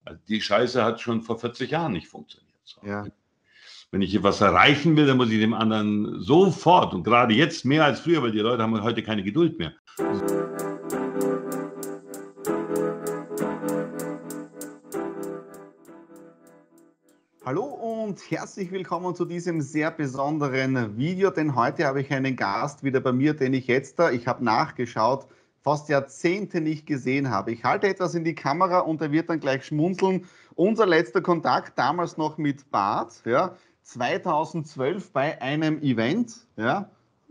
Also die Scheiße hat schon vor 40 Jahren nicht funktioniert. So. Ja. Wenn ich etwas erreichen will, dann muss ich dem anderen sofort und gerade jetzt mehr als früher, weil die Leute haben heute keine Geduld mehr. Hallo und herzlich willkommen zu diesem sehr besonderen Video, denn heute habe ich einen Gast wieder bei mir, den ich habe nachgeschaut, fast Jahrzehnte nicht gesehen habe. Ich halte etwas in die Kamera und er wird dann gleich schmunzeln. Unser letzter Kontakt, damals noch mit Bart, ja, 2012 bei einem Event. Ja.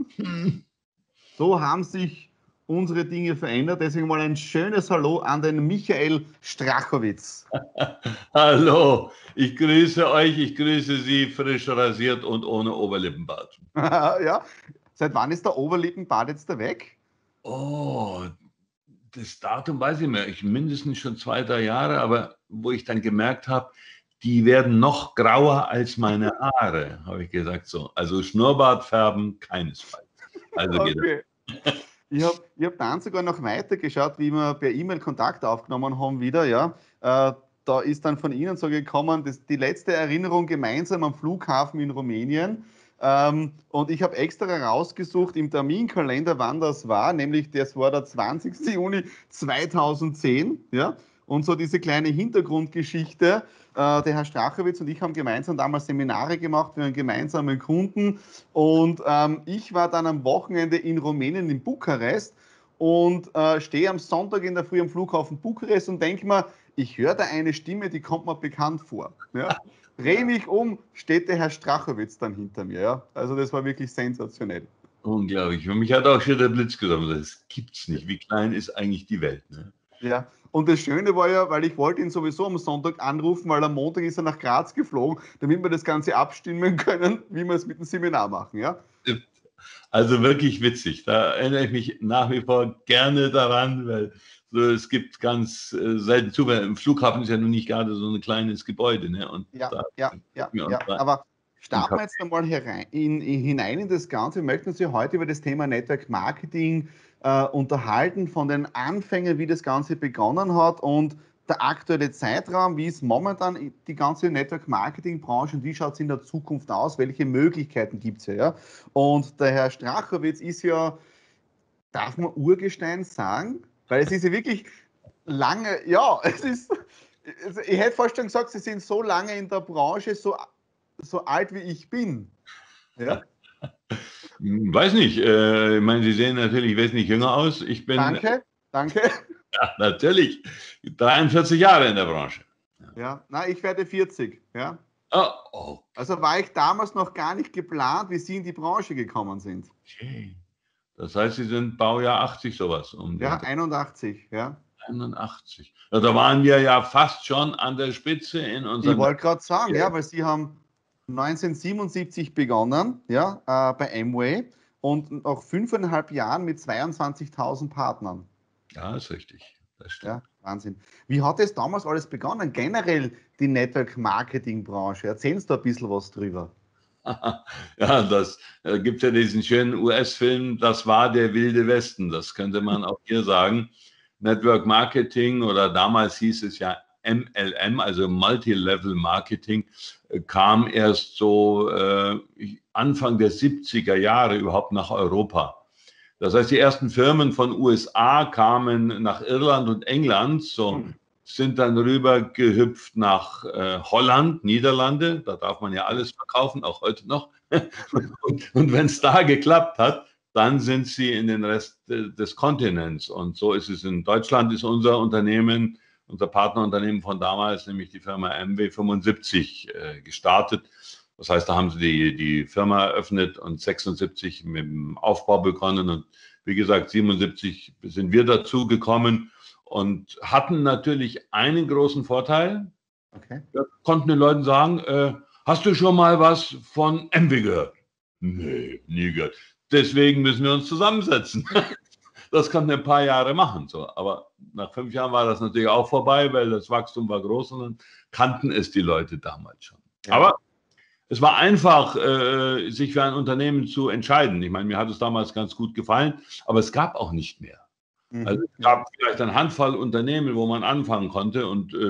So haben sich unsere Dinge verändert. Deswegen mal ein schönes Hallo an den Michael Strachowitz. Hallo, ich grüße euch, ich grüße Sie, frisch rasiert und ohne Oberlippenbart. Ja. Seit wann ist der Oberlippenbart jetzt da weg? Oh, das Datum weiß ich mehr. Mindestens schon 2, 3 Jahre, aber wo ich dann gemerkt habe, die werden noch grauer als meine Haare, habe ich gesagt so. Also Schnurrbart färben, keinesfalls. Also okay. Ich hab dann sogar noch weiter geschaut, wie wir per E-Mail Kontakt aufgenommen haben wieder, ja. Da ist dann von Ihnen so gekommen, die letzte Erinnerung gemeinsam am Flughafen in Rumänien. Und ich habe extra rausgesucht im Terminkalender, wann das war, nämlich das war der 20. Juni 2010, ja. Und so diese kleine Hintergrundgeschichte, der Herr Strachowitz und ich haben gemeinsam damals Seminare gemacht für einen gemeinsamen Kunden und ich war dann am Wochenende in Rumänien, in Bukarest und stehe am Sonntag in der Früh am Flughafen Bukarest und denke mir, ich höre da eine Stimme, die kommt mir bekannt vor. Ja? Dreh mich um, steht der Herr Strachowitz dann hinter mir. Ja? Also das war wirklich sensationell. Unglaublich. Für mich hat auch schon der Blitz getroffen. Das gibt's nicht. Wie klein ist eigentlich die Welt? Ne? Ja, und das Schöne war ja, weil ich wollte ihn sowieso am Sonntag anrufen, weil am Montag ist er nach Graz geflogen, damit wir das Ganze abstimmen können, wie wir es mit dem Seminar machen, ja? Also wirklich witzig. Da erinnere ich mich nach wie vor gerne daran, weil so, es gibt ganz selten Zufälle. Im Flughafen ist ja nun nicht gerade so ein kleines Gebäude. Ne? Und ja. Da Aber starten wir jetzt einmal hinein in das Ganze. Wir möchten uns ja heute über das Thema Network Marketing unterhalten, von den Anfängen, wie das Ganze begonnen hat und der aktuelle Zeitraum, wie ist momentan die ganze Network-Marketing-Branche und wie schaut es in der Zukunft aus, welche Möglichkeiten gibt es ja? Und der Herr Strachowitz ist ja, darf man Urgestein sagen? Weil es ist ja wirklich lange, ja, ich hätte fast schon gesagt, Sie sind so lange in der Branche, so alt wie ich bin. Ja? Weiß nicht. Ich meine, Sie sehen natürlich wesentlich jünger aus. Ich bin. Danke. Ja, natürlich. 43 Jahre in der Branche. Ja, na, ich werde 40. Ja. Oh. Also war ich damals noch gar nicht geplant, wie Sie in die Branche gekommen sind. Okay. Das heißt, Sie sind Baujahr 80 sowas. Ja, 81. Ja. 81. Ja, da waren wir ja fast schon an der Spitze in unserem. Ich wollte gerade sagen, ja, weil Sie haben 1977 begonnen, ja, bei Amway und nach 5,5 Jahren mit 22.000 Partnern. Ja, ist richtig. Das stimmt. Ja, Wahnsinn. Wie hat es damals alles begonnen? Generell die Network-Marketing-Branche. Erzählen Sie da ein bisschen was drüber. Ja, das gibt ja diesen schönen US-Film, das war der Wilde Westen. Das könnte man auch hier sagen. Network Marketing oder damals hieß es ja MLM, also Multilevel Marketing, kam erst so Anfang der 70er Jahre überhaupt nach Europa. Das heißt, die ersten Firmen von USA kamen nach Irland und England, sind dann rüber gehüpft nach Holland, Niederlande. Da darf man ja alles verkaufen, auch heute noch. Und wenn es da geklappt hat, dann sind sie in den Rest des Kontinents. Und so ist es in Deutschland, ist unser Unternehmen, unser Partnerunternehmen von damals, nämlich die Firma Amway 75 gestartet. Das heißt, da haben sie die Firma eröffnet und 76 mit dem Aufbau begonnen. Und wie gesagt, 77 sind wir dazu gekommen und hatten natürlich einen großen Vorteil. Okay. Wir konnten den Leuten sagen, hast du schon mal was von Amway gehört? Nee, nie gehört. Deswegen müssen wir uns zusammensetzen. Das konnten wir ein paar Jahre machen. So. Aber nach 5 Jahren war das natürlich auch vorbei, weil das Wachstum war groß und dann kannten es die Leute damals schon. Ja. Aber es war einfach, sich für ein Unternehmen zu entscheiden. Ich meine, mir hat es damals ganz gut gefallen, aber es gab auch nicht mehr. Also es gab vielleicht eine Handvoll Unternehmen, wo man anfangen konnte und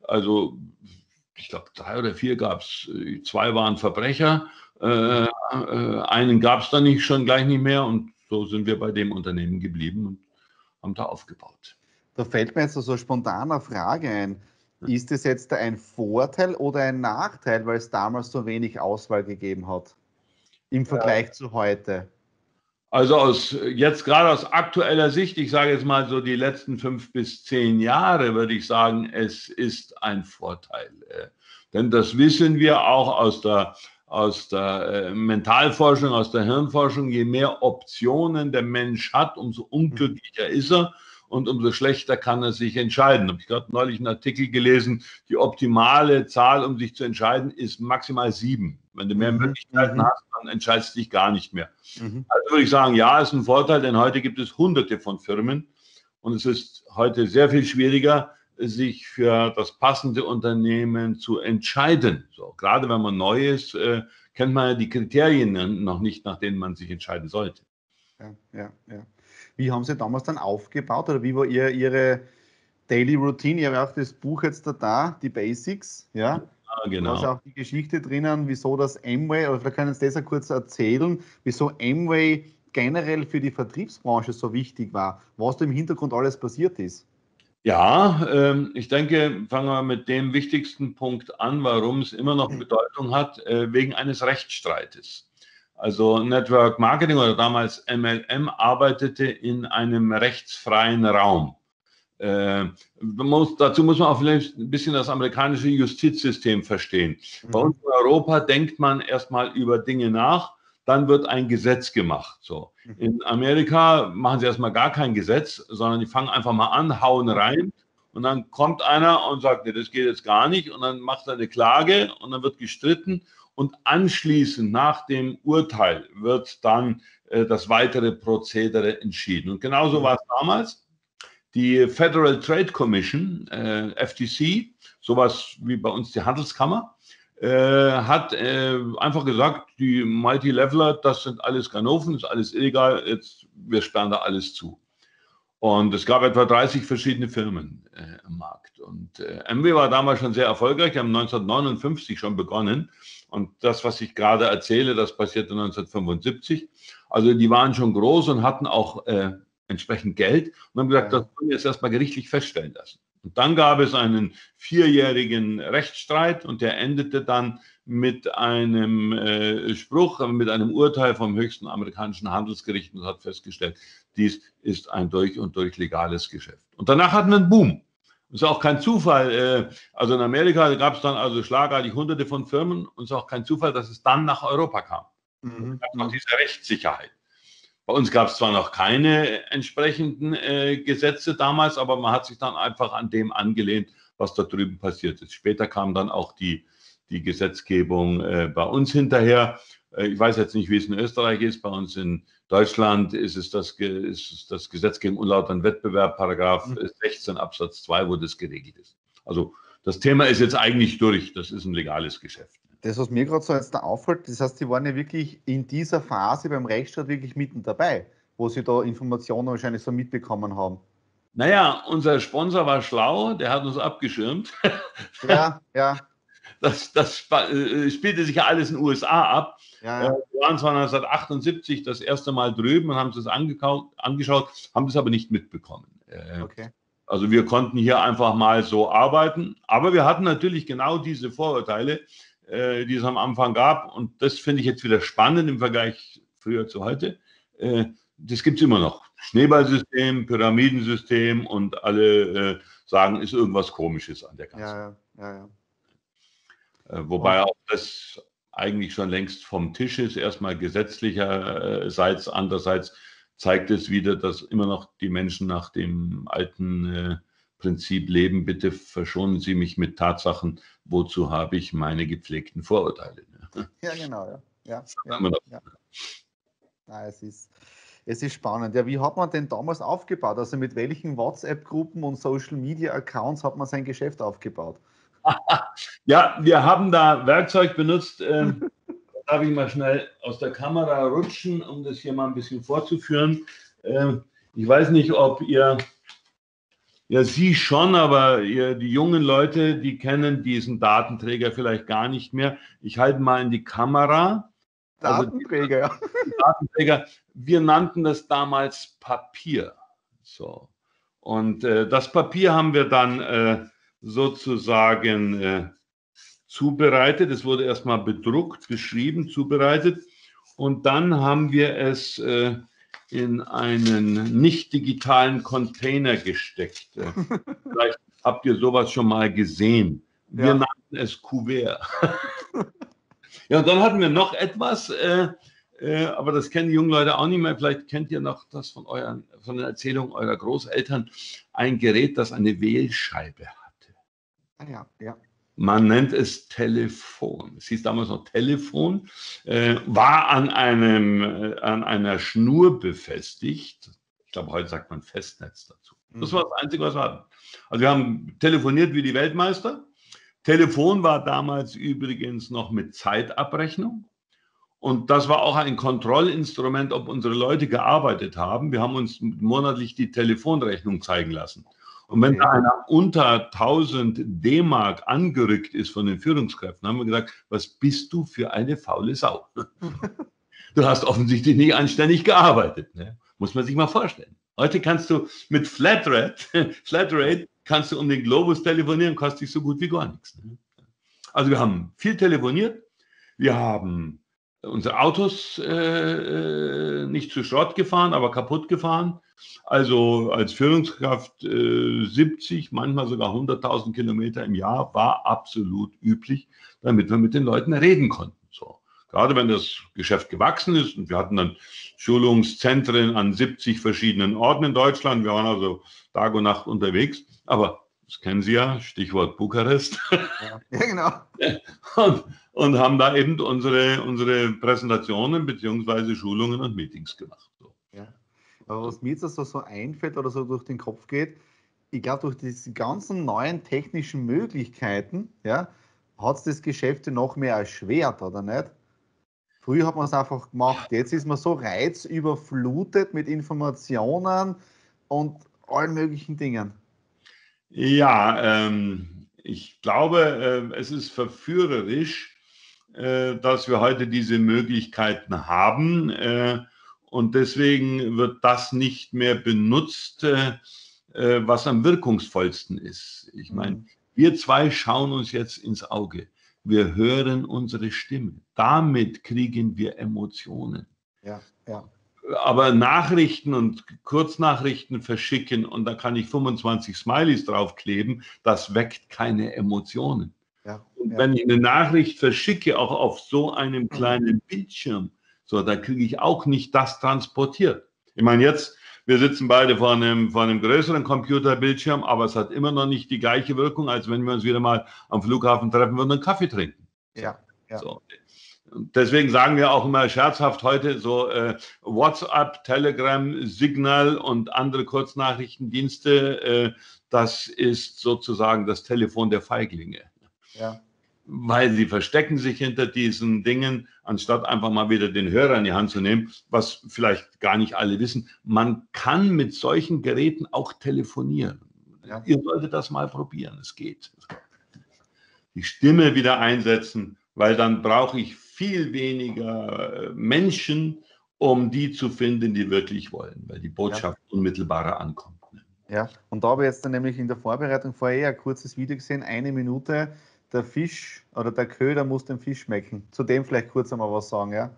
Also ich glaube 3 oder 4 gab es. 2 waren Verbrecher, einen gab es dann nicht, schon gleich nicht mehr und so sind wir bei dem Unternehmen geblieben und haben da aufgebaut. Da fällt mir jetzt so eine spontane Frage ein. Ist es jetzt ein Vorteil oder ein Nachteil, weil es damals so wenig Auswahl gegeben hat im Vergleich zu heute? Also jetzt gerade aus aktueller Sicht, ich sage jetzt mal so die letzten 5 bis 10 Jahre, würde ich sagen, es ist ein Vorteil. Denn das wissen wir auch aus der Mentalforschung, aus der Hirnforschung. Je mehr Optionen der Mensch hat, umso unglücklicher ist er und umso schlechter kann er sich entscheiden. Ich habe gerade neulich einen Artikel gelesen, die optimale Zahl, um sich zu entscheiden, ist maximal 7. Wenn du mehr Möglichkeiten hast, dann entscheidest du dich gar nicht mehr. Also würde ich sagen, ja, ist ein Vorteil, denn heute gibt es Hunderte von Firmen und es ist heute sehr viel schwieriger, sich für das passende Unternehmen zu entscheiden. So, gerade wenn man neu ist, kennt man ja die Kriterien noch nicht, nach denen man sich entscheiden sollte. Ja. Wie haben Sie damals dann aufgebaut oder wie war Ihre Daily Routine? Ich habe auch das Buch jetzt da, die Basics, ja. Genau. Da ist auch die Geschichte drinnen, wieso das Amway, oder vielleicht können Sie das ja kurz erzählen, wieso Amway generell für die Vertriebsbranche so wichtig war, was da im Hintergrund alles passiert ist. Ja, ich denke, fangen wir mit dem wichtigsten Punkt an, warum es immer noch Bedeutung hat, wegen eines Rechtsstreites. Also Network Marketing oder damals MLM arbeitete in einem rechtsfreien Raum. Dazu muss man auch vielleicht ein bisschen das amerikanische Justizsystem verstehen. Bei uns in Europa denkt man erstmal über Dinge nach, dann wird ein Gesetz gemacht. So. In Amerika machen sie erstmal gar kein Gesetz, sondern die fangen einfach mal an, hauen rein und dann kommt einer und sagt, nee, das geht jetzt gar nicht und dann macht er eine Klage und dann wird gestritten und anschließend nach dem Urteil wird dann das weitere Prozedere entschieden. Und genauso war es damals. Die Federal Trade Commission, FTC, sowas wie bei uns die Handelskammer, hat einfach gesagt, die Multileveler, das sind alles Ganoven, ist alles illegal, jetzt, wir sperren da alles zu. Und es gab etwa 30 verschiedene Firmen im Markt. Und Amway war damals schon sehr erfolgreich, die haben 1959 schon begonnen. Und das, was ich gerade erzähle, das passierte 1975. Also die waren schon groß und hatten auch entsprechend Geld und haben gesagt, das wollen wir jetzt erstmal gerichtlich feststellen lassen. Und dann gab es einen 4-jährigen Rechtsstreit und der endete dann mit einem Spruch, mit einem Urteil vom höchsten amerikanischen Handelsgericht und hat festgestellt, dies ist ein durch und durch legales Geschäft. Und danach hatten wir einen Boom. Das ist auch kein Zufall. Also in Amerika gab es dann also schlagartig hunderte von Firmen und es ist auch kein Zufall, dass es dann nach Europa kam. Es gab noch diese Rechtssicherheit. Bei uns gab es zwar noch keine entsprechenden Gesetze damals, aber man hat sich dann einfach an dem angelehnt, was da drüben passiert ist. Später kam dann auch die Gesetzgebung bei uns hinterher. Ich weiß jetzt nicht, wie es in Österreich ist. Bei uns in Deutschland ist es das Gesetz gegen unlauteren Wettbewerb, Paragraph 16 Absatz 2, wo das geregelt ist. Also das Thema ist jetzt eigentlich durch. Das ist ein legales Geschäft. Das, was mir gerade so jetzt da auffällt, das heißt, Sie waren ja wirklich in dieser Phase beim Rechtsstaat wirklich mitten dabei, wo Sie da Informationen wahrscheinlich so mitbekommen haben. Naja, unser Sponsor war schlau, der hat uns abgeschirmt. Ja. Das spielte sich ja alles in den USA ab. Ja. Wir waren zwar 1978 das erste Mal drüben und haben uns das angeschaut, haben das aber nicht mitbekommen. Okay. Also wir konnten hier einfach mal so arbeiten, aber wir hatten natürlich genau diese Vorurteile, die es am Anfang gab. Und das finde ich jetzt wieder spannend im Vergleich früher zu heute. Das gibt es immer noch. Schneeballsystem, Pyramidensystem und alle sagen, ist irgendwas Komisches an der ganzen. Ja. Wobei auch das eigentlich schon längst vom Tisch ist, erstmal gesetzlicherseits. Andererseits zeigt es wieder, dass immer noch die Menschen nach dem alten Prinzip leben. Bitte verschonen Sie mich mit Tatsachen, wozu habe ich meine gepflegten Vorurteile. Ja, genau. Ja. Es ist spannend. Ja, wie hat man denn damals aufgebaut? Also mit welchen WhatsApp-Gruppen und Social-Media-Accounts hat man sein Geschäft aufgebaut? Ja, wir haben da Werkzeug benutzt. Darf ich mal schnell aus der Kamera rutschen, um das hier mal ein bisschen vorzuführen. Ich weiß nicht, ob ihr Ja, Sie schon, aber die jungen Leute, die kennen diesen Datenträger vielleicht gar nicht mehr. Ich halte mal in die Kamera. Also Datenträger, ja. die Datenträger, wir nannten das damals Papier. So. Und das Papier haben wir dann sozusagen zubereitet. Es wurde erstmal bedruckt, geschrieben, zubereitet. Und dann haben wir es in einen nicht digitalen Container gesteckt. Vielleicht habt ihr sowas schon mal gesehen. Wir nannten es Kuvert. Ja, und dann hatten wir noch etwas, aber das kennen die jungen Leute auch nicht mehr. Vielleicht kennt ihr noch das von den Erzählungen eurer Großeltern, ein Gerät, das eine Wählscheibe hatte. Ah ja, ja. Man nennt es Telefon. Es hieß damals noch Telefon, war an einer Schnur befestigt. Ich glaube, heute sagt man Festnetz dazu. Das war das Einzige, was wir hatten. Also wir haben telefoniert wie die Weltmeister. Telefon war damals übrigens noch mit Zeitabrechnung. Und das war auch ein Kontrollinstrument, ob unsere Leute gearbeitet haben. Wir haben uns monatlich die Telefonrechnung zeigen lassen. Und wenn da einer unter 1000 D-Mark angerückt ist von den Führungskräften, haben wir gesagt, was bist du für eine faule Sau? Du hast offensichtlich nicht anständig gearbeitet. Ne? Muss man sich mal vorstellen. Heute kannst du mit Flatrate kannst du um den Globus telefonieren, kostet dich so gut wie gar nichts. Ne? Also wir haben viel telefoniert. Wir haben unsere Autos nicht zu Schrott gefahren, aber kaputt gefahren. Also als Führungskraft 70, manchmal sogar 100.000 Kilometer im Jahr war absolut üblich, damit wir mit den Leuten reden konnten. So. Gerade wenn das Geschäft gewachsen ist und wir hatten dann Schulungszentren an 70 verschiedenen Orten in Deutschland. Wir waren also Tag und Nacht unterwegs. Aber das kennen Sie ja, Stichwort Bukarest. Ja, genau. Und haben da eben unsere Präsentationen bzw. Schulungen und Meetings gemacht. So. Ja. Aber was mir jetzt so einfällt oder so durch den Kopf geht, ich glaube, durch diese ganzen neuen technischen Möglichkeiten, ja, hat es das Geschäft noch mehr erschwert, oder nicht? Früher hat man es einfach gemacht, jetzt ist man so reizüberflutet mit Informationen und allen möglichen Dingen. Ja, ich glaube, es ist verführerisch, dass wir heute diese Möglichkeiten haben. Und deswegen wird das nicht mehr benutzt, was am wirkungsvollsten ist. Ich meine, wir zwei schauen uns jetzt ins Auge. Wir hören unsere Stimme. Damit kriegen wir Emotionen. Ja, ja. Aber Nachrichten und Kurznachrichten verschicken und da kann ich 25 Smileys draufkleben, das weckt keine Emotionen. Ja, und wenn ich eine Nachricht verschicke, auch auf so einem kleinen Bildschirm, so, da kriege ich auch nicht das transportiert. Ich meine, jetzt, wir sitzen beide vor einem größeren Computerbildschirm, aber es hat immer noch nicht die gleiche Wirkung, als wenn wir uns wieder mal am Flughafen treffen würden und einen Kaffee trinken. Ja, ja. So. Deswegen sagen wir auch immer scherzhaft heute so WhatsApp, Telegram, Signal und andere Kurznachrichtendienste, das ist sozusagen das Telefon der Feiglinge. Ja. Weil sie verstecken sich hinter diesen Dingen, anstatt einfach mal wieder den Hörer in die Hand zu nehmen, was vielleicht gar nicht alle wissen. Man kann mit solchen Geräten auch telefonieren. Ja. Ihr solltet das mal probieren, es geht. Die Stimme wieder einsetzen, weil dann brauche ich viel weniger Menschen, um die zu finden, die wirklich wollen, weil die Botschaft unmittelbarer ankommt. Ja, und da habe ich jetzt dann nämlich in der Vorbereitung vorher ein kurzes Video gesehen, 1 Minute, der Fisch oder der Köder muss dem Fisch schmecken. Zu dem vielleicht kurz einmal was sagen, ja?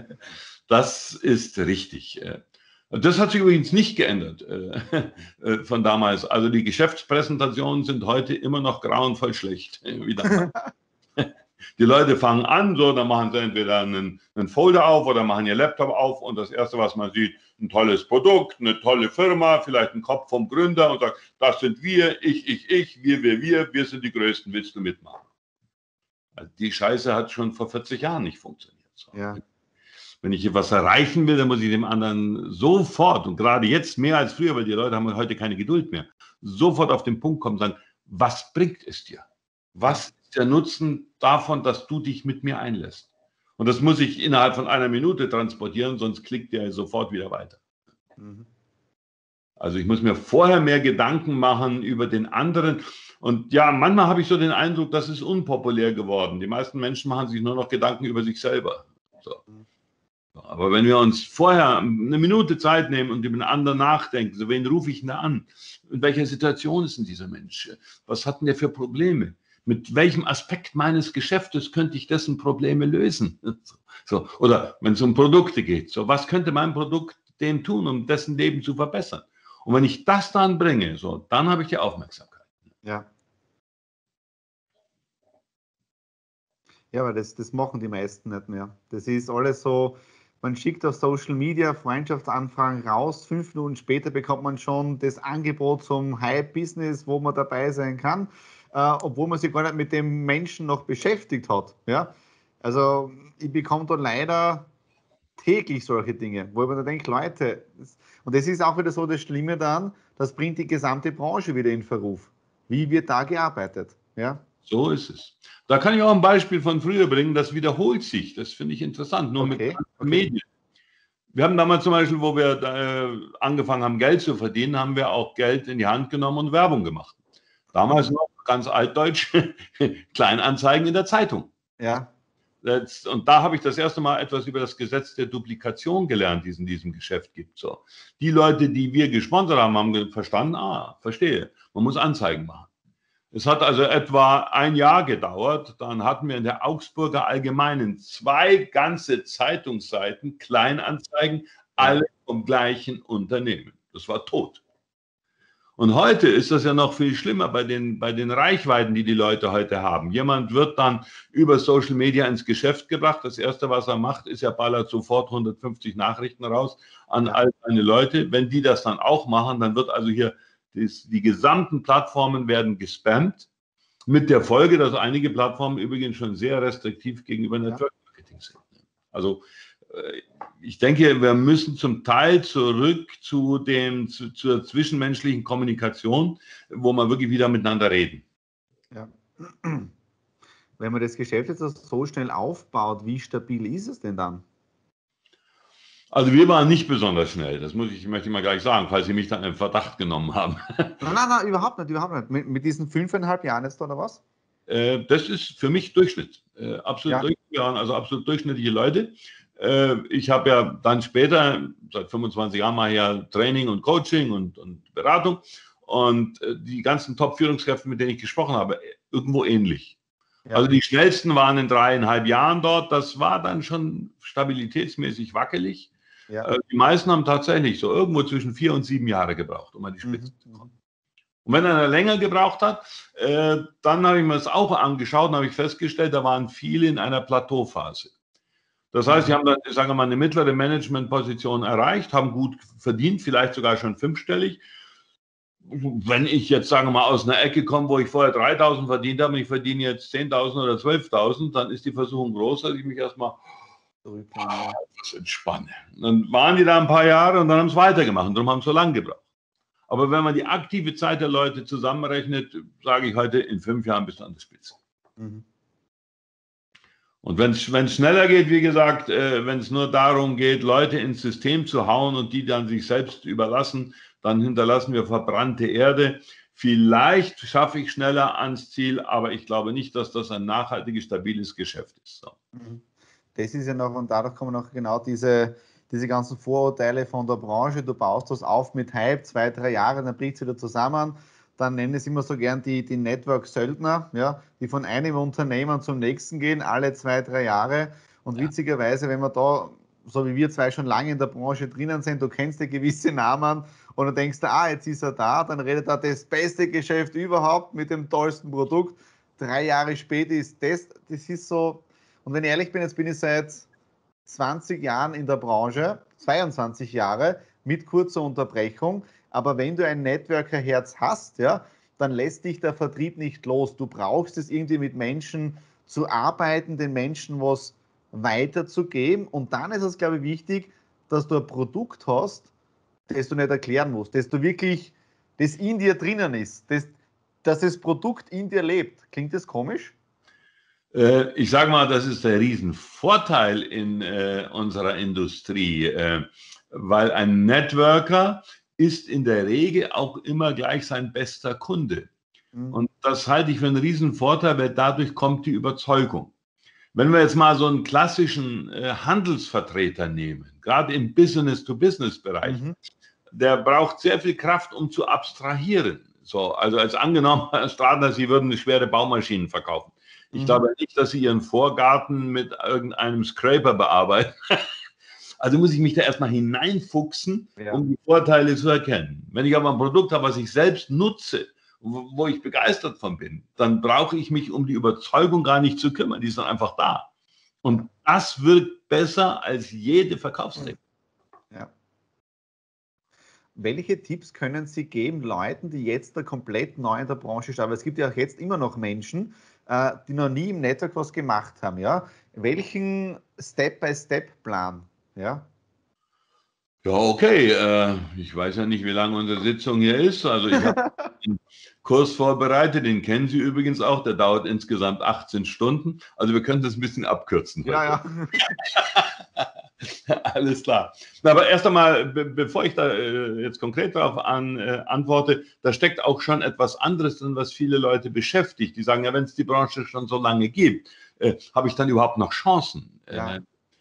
Das ist richtig. Das hat sich übrigens nicht geändert von damals. Also die Geschäftspräsentationen sind heute immer noch grauenvoll schlecht. Wie damals. Die Leute fangen an, so, dann machen sie entweder einen Folder auf oder machen ihr Laptop auf und das Erste, was man sieht, ein tolles Produkt, eine tolle Firma, vielleicht ein Kopf vom Gründer und sagt, das sind wir, ich, wir sind die Größten, willst du mitmachen? Also die Scheiße hat schon vor 40 Jahren nicht funktioniert. So. Ja. Wenn ich was erreichen will, dann muss ich dem anderen sofort, und gerade jetzt mehr als früher, weil die Leute haben heute keine Geduld mehr, sofort auf den Punkt kommen und sagen, was bringt es dir? Was ist der Nutzen davon, dass du dich mit mir einlässt? Und das muss ich innerhalb von 1 Minute transportieren, sonst klickt der sofort wieder weiter. Also ich muss mir vorher mehr Gedanken machen über den anderen. Und ja, manchmal habe ich so den Eindruck, das ist unpopulär geworden. Die meisten Menschen machen sich nur noch Gedanken über sich selber. So. Aber wenn wir uns vorher eine Minute Zeit nehmen und über den anderen nachdenken, so wen rufe ich denn da an? In welcher Situation ist denn dieser Mensch? Was hat denn der für Probleme? Mit welchem Aspekt meines Geschäftes könnte ich dessen Probleme lösen? So. Oder wenn es um Produkte geht, so, was könnte mein Produkt dem tun, um dessen Leben zu verbessern? Und wenn ich das dann bringe, so, dann habe ich die Aufmerksamkeit. Ja. Ja, aber das machen die meisten nicht mehr. Das ist alles so, man schickt auf Social Media Freundschaftsanfragen raus, 5 Minuten später bekommt man schon das Angebot zum Hype-Business, wo man dabei sein kann, obwohl man sich gar nicht mit dem Menschen noch beschäftigt hat. Ja? Also ich bekomme da leider täglich solche Dinge, wo ich mir dann denke, Leute, und das ist auch wieder so das Schlimme dann, das bringt die gesamte Branche wieder in Verruf. Wie wird da gearbeitet? Ja? So ist es. Da kann ich auch ein Beispiel von früher bringen, das wiederholt sich. Das finde ich interessant, nur mit Medien. Wir haben damals zum Beispiel, wo wir angefangen haben, Geld zu verdienen, haben wir auch Geld in die Hand genommen und Werbung gemacht. Damals noch ganz altdeutsch, Kleinanzeigen in der Zeitung. Ja. Und da habe ich das erste Mal etwas über das Gesetz der Duplikation gelernt, die es in diesem Geschäft gibt. So. Die Leute, die wir gesponsert haben, haben verstanden, verstehe, man muss Anzeigen machen. Es hat also etwa ein Jahr gedauert, dann hatten wir in der Augsburger Allgemeinen 2 ganze Zeitungsseiten, Kleinanzeigen, alle vom gleichen Unternehmen. Das war tot. Und heute ist das ja noch viel schlimmer bei den Reichweiten, die Leute heute haben. Jemand wird dann über Social Media ins Geschäft gebracht. Das Erste, was er macht, ist, er ballert sofort 150 Nachrichten raus an all seine Leute. Wenn die das dann auch machen, dann wird also hier die gesamten Plattformen werden gespammt, mit der Folge, dass einige Plattformen übrigens schon sehr restriktiv gegenüber Network Marketing sind. Also ich denke, wir müssen zum Teil zurück zur zwischenmenschlichen Kommunikation, wo wir wirklich wieder miteinander reden. Ja. Wenn man das Geschäft jetzt so schnell aufbaut, wie stabil ist es denn dann? Also wir waren nicht besonders schnell, das möchte ich mal gleich sagen, falls Sie mich dann in Verdacht genommen haben. Nein, überhaupt nicht. Mit diesen 5,5 Jahren jetzt oder was? Das ist für mich Durchschnitt. Absolut durchschnittliche Leute. Ich habe ja dann später, seit 25 Jahren mache ich ja Training und Coaching und Beratung und die ganzen Top-Führungskräfte, mit denen ich gesprochen habe, irgendwo ähnlich. Ja. Also die schnellsten waren in 3,5 Jahren dort, das war dann schon stabilitätsmäßig wackelig. Ja. Die meisten haben tatsächlich so irgendwo zwischen 4 und 7 Jahre gebraucht, um an die Spitze zu kommen. Und wenn einer länger gebraucht hat, dann habe ich mir das auch angeschaut und habe ich festgestellt, da waren viele in einer Plateauphase. Das heißt, sie haben dann, sagen wir mal, eine mittlere Managementposition erreicht, haben gut verdient, vielleicht sogar schon 5-stellig. Wenn ich jetzt, sagen wir mal, aus einer Ecke komme, wo ich vorher 3.000 verdient habe und ich verdiene jetzt 10.000 oder 12.000, dann ist die Versuchung groß, dass ich mich erstmal entspanne. Dann waren die da ein paar Jahre und dann haben sie weitergemacht und darum haben sie so lange gebraucht. Aber wenn man die aktive Zeit der Leute zusammenrechnet, sage ich heute, in 5 Jahren bist du an der Spitze. Mhm. Und wenn es schneller geht, wie gesagt, wenn es nur darum geht, Leute ins System zu hauen und die dann sich selbst überlassen, dann hinterlassen wir verbrannte Erde. Vielleicht schaffe ich schneller ans Ziel, aber ich glaube nicht, dass das ein nachhaltiges, stabiles Geschäft ist. So. Das ist ja noch, und dadurch kommen noch genau diese ganzen Vorurteile von der Branche. Du baust das auf mit Hype, 2, 3 Jahre, dann bricht es wieder zusammen. Dann nennen es immer so gern die Network-Söldner, ja, die von einem Unternehmen zum nächsten gehen, alle 2, 3 Jahre. Und witzigerweise, wenn man da, so wie wir zwei schon lange in der Branche drinnen sind, du kennst ja gewisse Namen und du denkst, jetzt ist er da, dann redet er das beste Geschäft überhaupt mit dem tollsten Produkt. 3 Jahre später ist das ist so. Und wenn ich ehrlich bin, jetzt bin ich seit 20 Jahren in der Branche, 22 Jahre, mit kurzer Unterbrechung. Aber wenn du ein Networker-Herz hast, ja, dann lässt dich der Vertrieb nicht los. Du brauchst es irgendwie mit Menschen zu arbeiten, den Menschen was weiterzugeben. Und dann ist es, glaube ich, wichtig, dass du ein Produkt hast, das du nicht erklären musst, dass du wirklich, das in dir drinnen ist, dass das Produkt in dir lebt. Klingt das komisch? Ich sage mal, das ist der Riesenvorteil in unserer Industrie, weil ein Networker ist in der Regel auch immer gleich sein bester Kunde. Und das halte ich für einen riesen Vorteil, weil dadurch kommt die Überzeugung. Wenn wir jetzt mal so einen klassischen Handelsvertreter nehmen, gerade im Business-to-Business-Bereich, der braucht sehr viel Kraft, um zu abstrahieren. So, also als angenommen, Herr Stratner, Sie würden schwere Baumaschinen verkaufen. Ich glaube nicht, dass Sie Ihren Vorgarten mit irgendeinem Scraper bearbeiten. Also muss ich mich da erstmal hineinfuchsen, um die Vorteile zu erkennen. Wenn ich aber ein Produkt habe, was ich selbst nutze, wo ich begeistert von bin, dann brauche ich mich um die Überzeugung gar nicht zu kümmern. Die ist dann einfach da. Und das wirkt besser als jede Verkaufstechnik. Ja. Welche Tipps können Sie geben Leuten, die jetzt da komplett neu in der Branche stehen? Aber es gibt ja auch jetzt immer noch Menschen, die noch nie im Network was gemacht haben. Ja? Welchen Step-by-Step-Plan? Ja? Ja, okay. Ich weiß ja nicht, wie lange unsere Sitzung hier ist. Also ich habe einen Kurs vorbereitet, den kennen Sie übrigens auch. Der dauert insgesamt 18 Stunden. Also wir können das ein bisschen abkürzen heute. Ja. Alles klar. Aber erst einmal, bevor ich da jetzt konkret darauf antworte, da steckt auch schon etwas anderes drin, was viele Leute beschäftigt. Die sagen, ja, wenn es die Branche schon so lange gibt, habe ich dann überhaupt noch Chancen? Ja.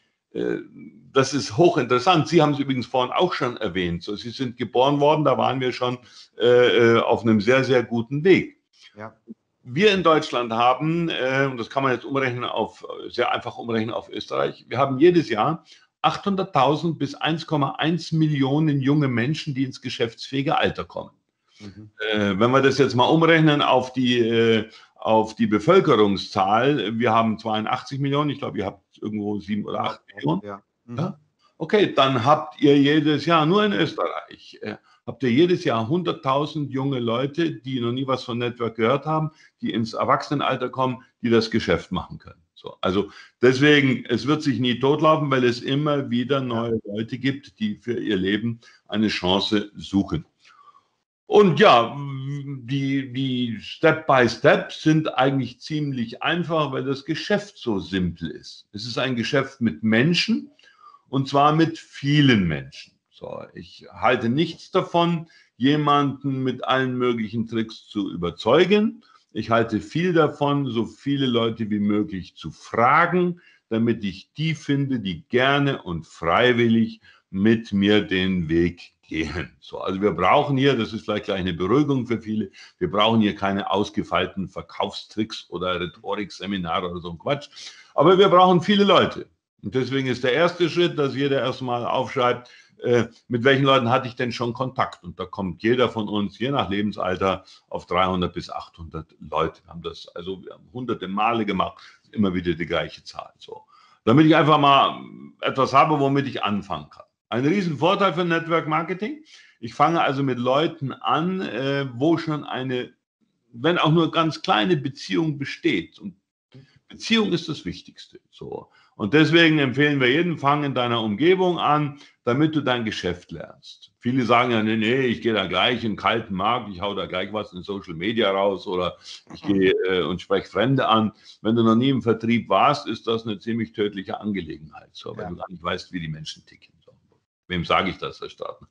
Das ist hochinteressant. Sie haben es übrigens vorhin auch schon erwähnt. So, Sie sind geboren worden, da waren wir schon auf einem sehr, sehr guten Weg. Ja. Wir in Deutschland haben, und das kann man jetzt sehr einfach umrechnen auf Österreich, wir haben jedes Jahr 800.000 bis 1,1 Millionen junge Menschen, die ins geschäftsfähige Alter kommen. Wenn wir das jetzt mal umrechnen auf die Bevölkerungszahl, wir haben 82 Millionen, ich glaube, ihr habt irgendwo 7 oder 8 Millionen. Ja? Okay, dann habt ihr jedes Jahr, nur in Österreich, habt ihr jedes Jahr 100.000 junge Leute, die noch nie was von Network gehört haben, die ins Erwachsenenalter kommen, die das Geschäft machen können. So, also deswegen, es wird sich nie totlaufen, weil es immer wieder neue Leute gibt, die für ihr Leben eine Chance suchen. Und ja, die Step by Step sind eigentlich ziemlich einfach, weil das Geschäft so simpel ist. Es ist ein Geschäft mit Menschen und zwar mit vielen Menschen. So, ich halte nichts davon, jemanden mit allen möglichen Tricks zu überzeugen. Ich halte viel davon, so viele Leute wie möglich zu fragen, damit ich die finde, die gerne und freiwillig mit mir den Weg gehen. So, also wir brauchen hier, das ist vielleicht gleich eine Beruhigung für viele, wir brauchen hier keine ausgefeilten Verkaufstricks oder Rhetorikseminare oder so ein Quatsch, aber wir brauchen viele Leute. Und deswegen ist der erste Schritt, dass jeder erstmal aufschreibt, mit welchen Leuten hatte ich denn schon Kontakt? Und da kommt jeder von uns, je nach Lebensalter, auf 300 bis 800 Leute. Wir haben hunderte Male gemacht, immer wieder die gleiche Zahl. So, damit ich einfach mal etwas habe, womit ich anfangen kann. Ein riesen Vorteil für Network Marketing. Ich fange also mit Leuten an, wo schon eine, wenn auch nur ganz kleine Beziehung besteht. Und Beziehung ist das Wichtigste. So. Und deswegen empfehlen wir jeden, fang in deiner Umgebung an, damit du dein Geschäft lernst. Viele sagen ja, nee, ich gehe da gleich in den kalten Markt, ich hau da gleich was in Social Media raus oder ich gehe und spreche Fremde an. Wenn du noch nie im Vertrieb warst, ist das eine ziemlich tödliche Angelegenheit, so, weil du gar nicht weißt, wie die Menschen ticken. So. Wem sage ich das, Herr Stratner?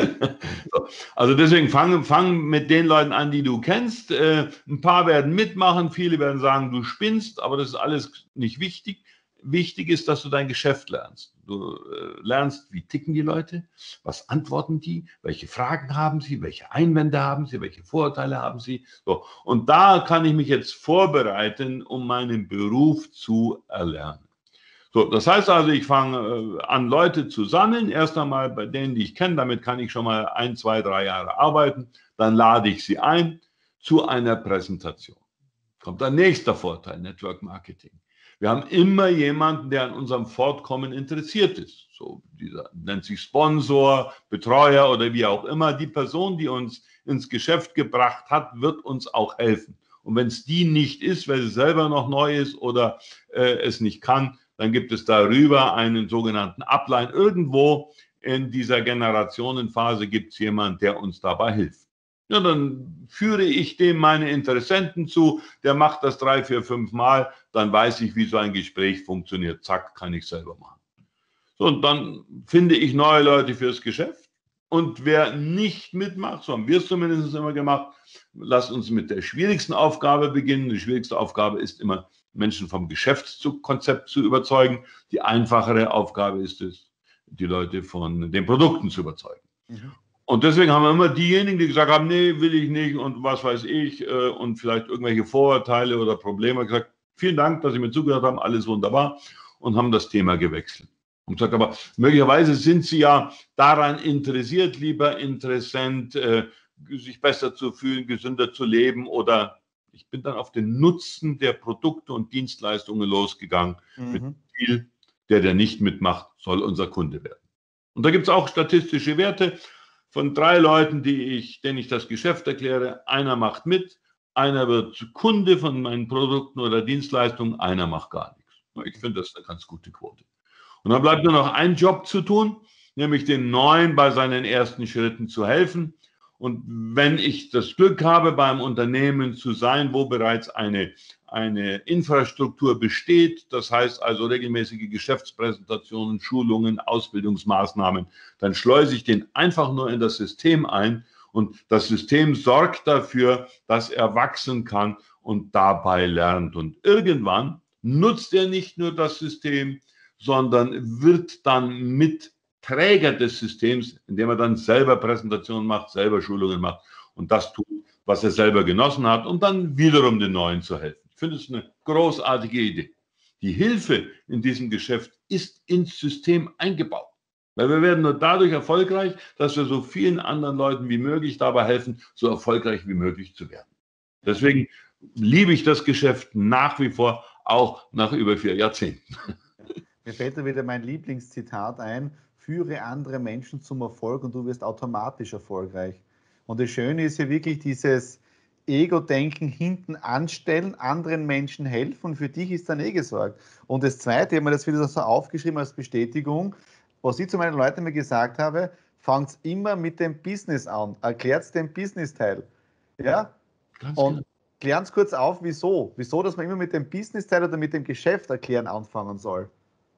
So. Also deswegen fang mit den Leuten an, die du kennst. Ein paar werden mitmachen, viele werden sagen, du spinnst, aber das ist alles nicht wichtig. Wichtig ist, dass du dein Geschäft lernst. Du lernst, wie ticken die Leute, was antworten die, welche Fragen haben sie, welche Einwände haben sie, welche Vorurteile haben sie. So. Und da kann ich mich jetzt vorbereiten, um meinen Beruf zu erlernen. So, das heißt also, ich fange an, Leute zu sammeln. Erst einmal bei denen, die ich kenne, damit kann ich schon mal 1, 2, 3 Jahre arbeiten. Dann lade ich sie ein zu einer Präsentation. Kommt der nächste Vorteil, Network Marketing. Wir haben immer jemanden, der an unserem Fortkommen interessiert ist. So, dieser nennt sich Sponsor, Betreuer oder wie auch immer. Die Person, die uns ins Geschäft gebracht hat, wird uns auch helfen. Und wenn es die nicht ist, weil sie selber noch neu ist oder es nicht kann, dann gibt es darüber einen sogenannten Upline. Irgendwo in dieser Generationenphase gibt es jemanden, der uns dabei hilft. Ja, dann führe ich dem meine Interessenten zu, der macht das 3, 4, 5 Mal, dann weiß ich, wie so ein Gespräch funktioniert. Zack, kann ich selber machen. So, und dann finde ich neue Leute fürs Geschäft. Und wer nicht mitmacht, so haben wir es zumindest immer gemacht, lasst uns mit der schwierigsten Aufgabe beginnen. Die schwierigste Aufgabe ist immer, Menschen vom Geschäftskonzept zu überzeugen. Die einfachere Aufgabe ist es, die Leute von den Produkten zu überzeugen. Mhm. Und deswegen haben wir immer diejenigen, die gesagt haben, nee, will ich nicht und was weiß ich und vielleicht irgendwelche Vorurteile oder Probleme gesagt, vielen Dank, dass Sie mir zugehört haben, alles wunderbar und haben das Thema gewechselt. Und gesagt, aber möglicherweise sind Sie ja daran interessiert, lieber Interessent, sich besser zu fühlen, gesünder zu leben oder ich bin dann auf den Nutzen der Produkte und Dienstleistungen losgegangen mit dem Ziel, der nicht mitmacht, soll unser Kunde werden. Und da gibt es auch statistische Werte von 3 Leuten, denen ich das Geschäft erkläre. Einer macht mit, einer wird Kunde von meinen Produkten oder Dienstleistungen, einer macht gar nichts. Ich finde, das ist eine ganz gute Quote. Und dann bleibt nur noch ein Job zu tun, nämlich den Neuen bei seinen ersten Schritten zu helfen. Und wenn ich das Glück habe, beim Unternehmen zu sein, wo bereits eine Infrastruktur besteht, das heißt also regelmäßige Geschäftspräsentationen, Schulungen, Ausbildungsmaßnahmen, dann schleuse ich den einfach nur in das System ein und das System sorgt dafür, dass er wachsen kann und dabei lernt. Und irgendwann nutzt er nicht nur das System, sondern wird dann Mitträger des Systems, indem er dann selber Präsentationen macht, selber Schulungen macht und das tut, was er selber genossen hat, um dann wiederum den Neuen zu helfen. Ich finde es eine großartige Idee. Die Hilfe in diesem Geschäft ist ins System eingebaut. Weil wir werden nur dadurch erfolgreich, dass wir so vielen anderen Leuten wie möglich dabei helfen, so erfolgreich wie möglich zu werden. Deswegen liebe ich das Geschäft nach wie vor, auch nach über 4 Jahrzehnten. Mir fällt da wieder mein Lieblingszitat ein: Führe andere Menschen zum Erfolg und du wirst automatisch erfolgreich. Und das Schöne ist ja wirklich dieses Ego-Denken hinten anstellen, anderen Menschen helfen und für dich ist dann gesorgt. Und das Zweite, ich habe mir das wieder so aufgeschrieben als Bestätigung, was ich zu meinen Leuten immer gesagt habe: Fangt immer mit dem Business an, erklärt den Business-Teil. Ja? Ganz und klärt es kurz auf, wieso. Wieso, dass man immer mit dem Business-Teil oder mit dem Geschäft erklären anfangen soll.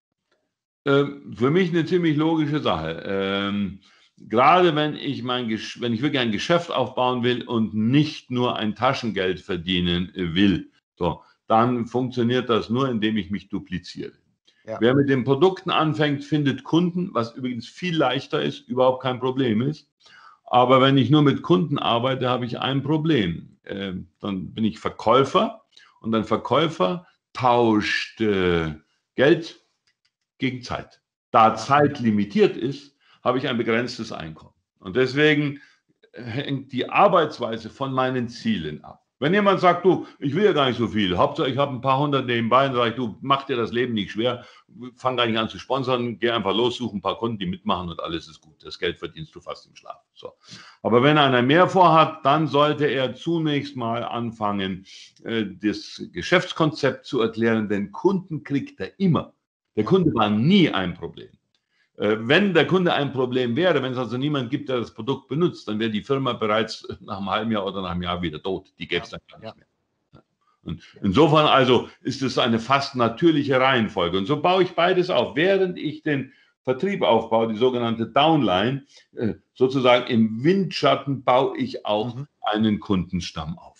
Für mich eine ziemlich logische Sache. Gerade wenn ich wirklich ein Geschäft aufbauen will und nicht nur ein Taschengeld verdienen will, so, dann funktioniert das nur, indem ich mich dupliziere. Ja. Wer mit den Produkten anfängt, findet Kunden, was übrigens viel leichter ist, überhaupt kein Problem ist. Aber wenn ich nur mit Kunden arbeite, habe ich ein Problem. Dann bin ich Verkäufer und ein Verkäufer tauscht Geld gegen Zeit. Da Zeit limitiert ist, habe ich ein begrenztes Einkommen. Und deswegen hängt die Arbeitsweise von meinen Zielen ab. Wenn jemand sagt, du, ich will ja gar nicht so viel, Hauptsache ich habe ein paar hundert nebenbei, dann sage ich, du, mach dir das Leben nicht schwer, fang gar nicht an zu sponsern, geh einfach los, such ein paar Kunden, die mitmachen und alles ist gut. Das Geld verdienst du fast im Schlaf. So. Aber wenn einer mehr vorhat, dann sollte er zunächst mal anfangen, das Geschäftskonzept zu erklären, denn Kunden kriegt er immer. Der Kunde war nie ein Problem. Wenn der Kunde ein Problem wäre, wenn es also niemand gibt, der das Produkt benutzt, dann wäre die Firma bereits nach einem halben Jahr oder nach einem Jahr wieder tot. Die gäbe es dann gar nicht mehr. Und insofern also ist es eine fast natürliche Reihenfolge. Und so baue ich beides auf. Während ich den Vertrieb aufbaue, die sogenannte Downline, sozusagen im Windschatten baue ich auch einen Kundenstamm auf.